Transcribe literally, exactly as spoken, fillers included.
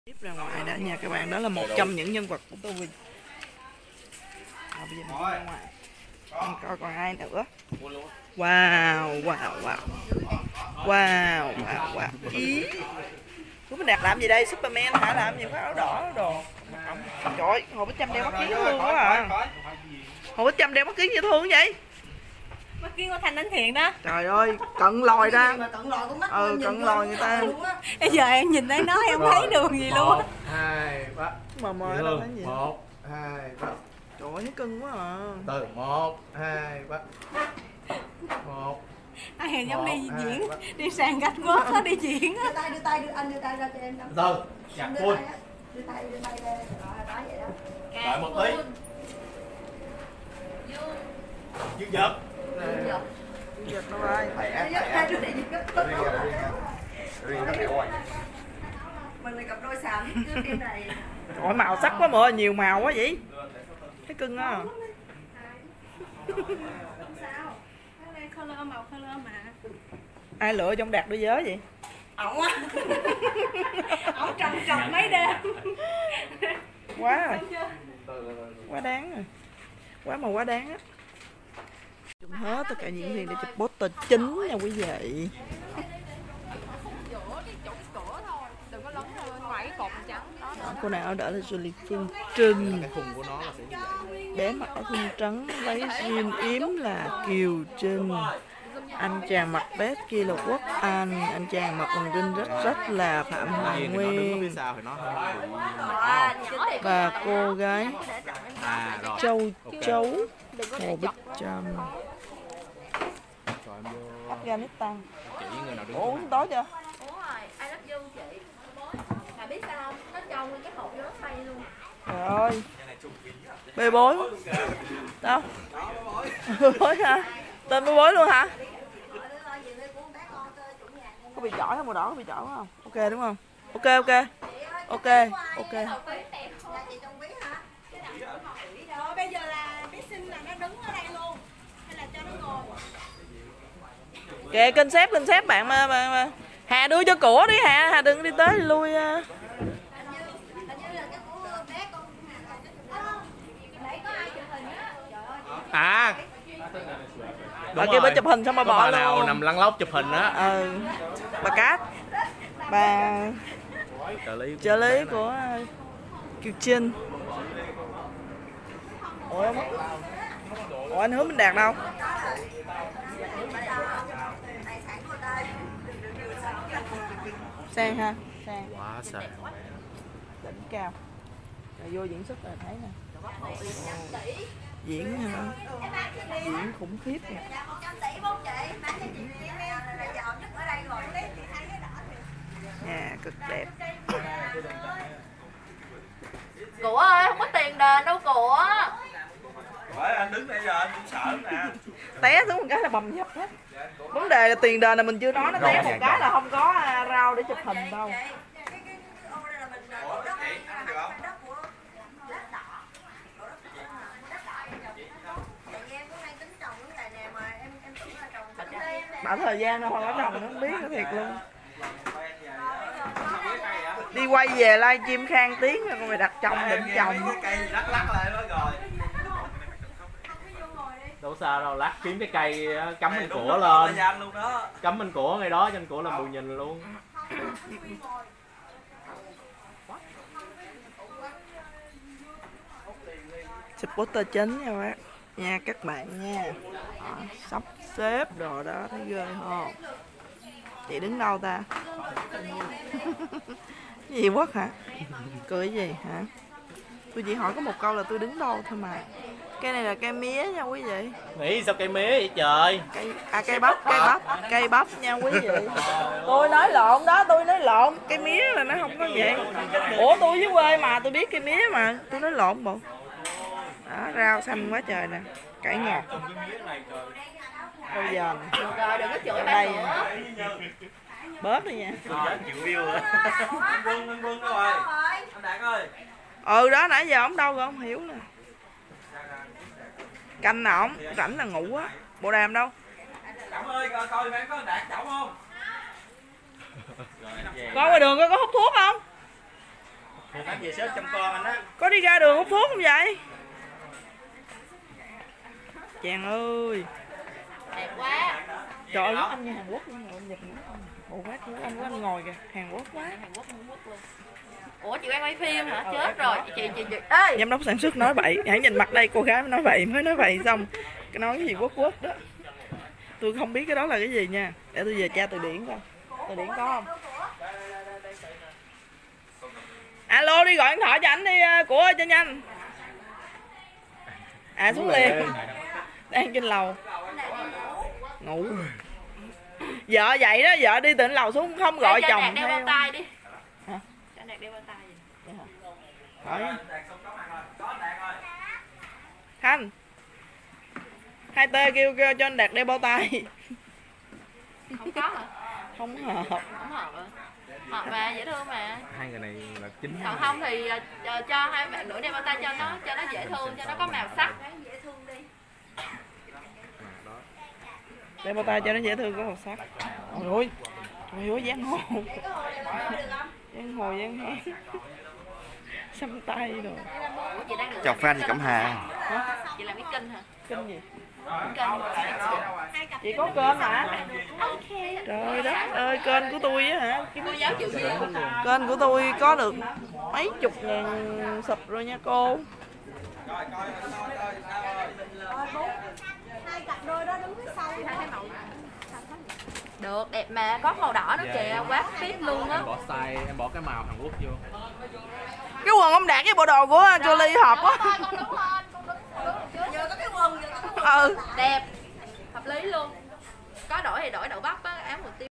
Tiếp ra ngoài đã nha các bạn, đó là một trong những nhân vật của tôi. À, bây giờ mình đi ra ngoài mình coi còn ai nữa. Wow, wow, wow, wow, wow, wow. Ý, Phú Minh Đạt làm gì đây? Superman hả? Làm gì có áo đỏ đồ? Trời ơi, Hồ Bích Trâm đeo mắt kiến thương quá à. Hồ Bích Trâm đeo mắt kiến dễ thương vậy? Mắt kiến của Thanh Ánh Thiện đó. Trời ơi, cận lòi ra. Ừ, cận lòi người ta. Bây giờ em nhìn thấy nó em không thấy đường gì luôn. Một, hai, ba. Mà mời đâu thấy gì. Một, hai, ba. Trời ơi, thấy cưng quá à. Từ một, hai, ba. Một. Ai giống đi diễn, đi sàn gạch gót nó đi diễn á. Đưa tay, đưa tay, đưa anh đưa tay ra cho em. Từ, chặt full. Đưa tay, đưa tay ra. Rồi, đó vậy đó. Đợi một tí. Dương giật. Dương giật đâu ơi. Mình là cặp đôi xàm trước đêm này. Trời ơi, màu sắc quá mà nhiều màu quá vậy. Thấy cưng á. Không sao. Cái này color màu color mà. Ai lựa trong Đạt đôi giới vậy? Ổng á. Ổng trầm trầm mấy đêm. Quá rồi. Quá đáng rồi. Quá mà quá đáng á. Dùng hết tất cả những gì để chụp poster chính nha quý vị. Đó, cô nào đỡ là Julie Phương Trinh. Cái khung của nó là sẽ như vậy. Bé mặc áo thun trắng lấy jean yếm là Kiều Trinh. Anh chàng mặc vest kia là Quốc Anh. Anh chàng mặc quần jean rất rất là Phạm Hoàng Nguyên. Và cô gái À rồi. Châu Chấu Hồ Bích Trâm, Afghanistan. Chỉ người nào đứng. Ủa uống tối chưa? Uống rồi, I love you chị. Mà biết sao không? Nó trong nguyên cái hộp nó bay luôn. Trời ơi. Bê bối. Đâu? Bê bối hả? Tên bê bối luôn hả? Có bị chỏi không? Màu đỏ có bị chỏi không? Ok đúng không? Ok ok. Ok, ok. Rồi bây giờ là bé Sinh là nó đứng ở đây luôn. Hay là cho nó ngồi? Kìa kênh xếp, kênh xếp bạn mà, mà, mà. Hà đưa cho của đi Hà, Hà đừng đi tới đi lui. À. Bà kia bà chụp hình xong bà bỏ luôn. Nào nằm lăn lóc chụp hình á. Ừ. Bà Cát. Bà trợ lý, trợ lý của Kiều Trinh. Ủa, Ủa anh Hứa Minh Đạt đâu? Sang ha, sang. Quá sang. Đỉnh cao. Rồi vô diễn xuất là thấy nè. Diễn hả? Diễn khủng khiếp nè. Nhà cực đẹp. Của ơi, không có tiền đền đâu của. Bởi anh đứng đây giờ anh cũng sợ nè. Té xuống một cái là bầm dập hết. Vấn đề là tiền đền là mình chưa nói, nó té một cái là không có rau để chụp hình đâu. Bảo thời gian đâu không có trồng nó không biết nó thiệt luôn. Đi quay về livestream Khang Tiến rồi con mày đặt chồng định chồng. Cây lắc lắc lại đó rồi. Đâu sao đâu, lát kiếm cái cây cắm bên cổ lên. Cắm bên cổ ngay đó, trên cổ làm bù nhìn luôn. Supporter chính nha bác. Nha các bạn nha. Đó, sắp xếp đồ đó thấy ghê không? Chị đứng đâu ta? Gì Quốc hả? Cười gì hả? Tôi chỉ hỏi có một câu là tôi đứng đâu thôi mà. Cây này là cây mía nha quý vị. Nghĩ sao cây mía vậy trời? Cây à cây bắp, cây bắp, cây bắp nha quý vị. Tôi nói lộn đó, tôi nói lộn. Cây mía là nó không có vậy. Ủa tôi dưới quê mà, tôi biết cây mía mà. Tôi nói lộn bộ. Đó, rau xanh quá trời nè. Cải ngọt. Bây giờ Rồi đừng có chửi đây nữa. bớt đi nha. Chịu view rồi. Anh Quân, anh Quân đâu rồi? Anh Đạt ơi. Ừ đó nãy giờ ổng đâu rồi không hiểu nè. Canh nè ổng, rảnh là ngủ á. Bộ đàm đâu? Trọng ơi, coi coi em có anh Đạt Trọng không? Coi ngoài đường coi có hút thuốc không? Anh về sớm chăm con anh á. Có đi ra đường hút thuốc không vậy? Chàng ơi. Đẹp quá. Trời ơi, anh như Hàn Quốc luôn rồi, Nhật nữa. Ủa quá, của anh của anh ngồi kìa, Hàn Quốc quá. Hàn Quốc, Hàn Quốc luôn. Ủa chị đang quay phim hả? Chết rồi. Chị chị chị. Ê, Giám đốc sản xuất nói bậy, hãy nhìn mặt đây, cô gái mới nói bậy, mới nói bậy xong cái nói cái gì quốc quốc đó. Tôi không biết cái đó là cái gì nha. Để tôi về tra từ điển coi. Từ điển có không? Alo, đi gọi điện thoại cho ảnh đi, của ơi cho nhanh. À xuống liền. Đang trên lầu. Ngủ. Vợ vậy đó, vợ đi từ trên lầu xuống không gọi cho chồng Đạt đeo bao theo. tay đi. Hả? Cho Đạt đeo bao tay gì? Hỏi. Khanh. Hai tê kêu, kêu cho anh Đạt đeo bao tay. Không có hả? Không hợp. Không hợp à? Hợp mà, dễ thương mà. Hai người này là chính. Còn không thì uh, cho hai bạn nữ đeo bao tay cho nó cho nó dễ thương, cho nó có màu sắc. Đeo bao tay cho nó dễ thương có màu sắc. Ôi ôi. Trời ơi giang hồ. Giang hồ giang hén. Xăm tay rồi. Ủa, chị đang Chào fan thì Cẩm Hà. Hả? Chị làm cái kênh hả? Kênh gì? Kênh. Chị có kênh hả? Trời đất ơi, kênh của tôi á hả? Cô giáo chịu duyên. Kênh của tôi có được mấy chục ngàn sub rồi nha cô. Hai cặp đôi đó đứng phía sau. Được, đẹp mà, có màu đỏ nữa kìa, quá fit luôn á. Em bỏ style, em bỏ cái màu Hàn Quốc vô. Cái quần ông Đạt với bộ đồ của Jolie hợp quá. Con đứng lên, con đứng, con đứng Giờ có cái quần, giờ có cái quần. Ừ. đẹp, hợp lý luôn. Có đổi thì đổi đậu bắp á, áo mùa tiêu.